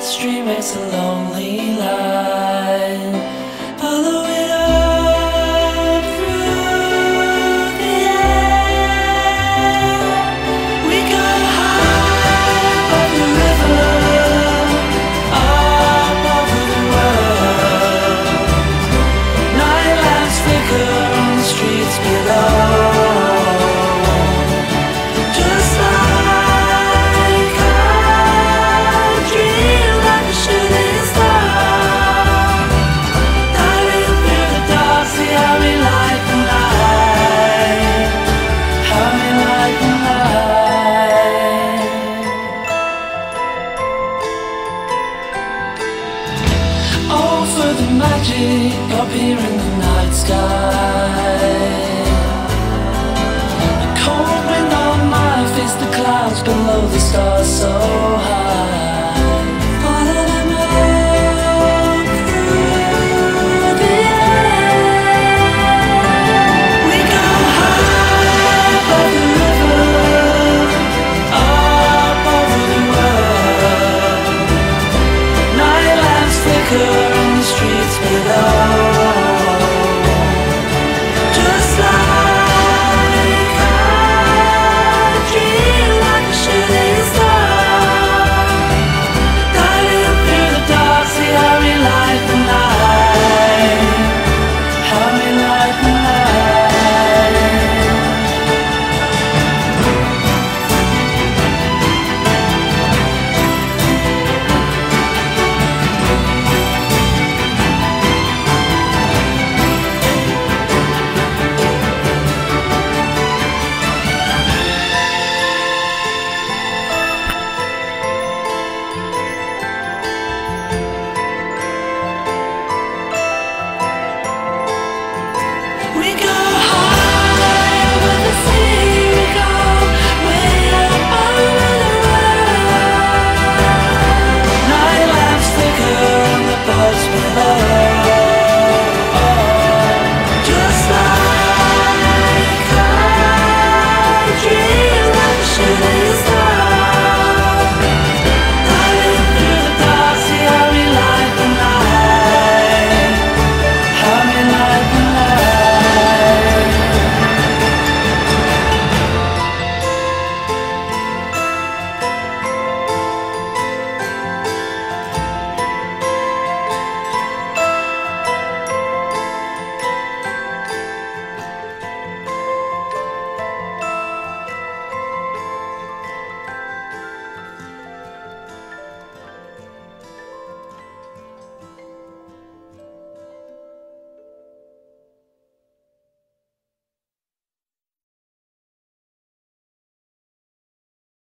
stream makes a lonely line. Follow it up through the air. We go high above the river, up over the world. Night lamps flicker on the streets below. Up here in the night sky, a cold wind on my face, the clouds below the stars so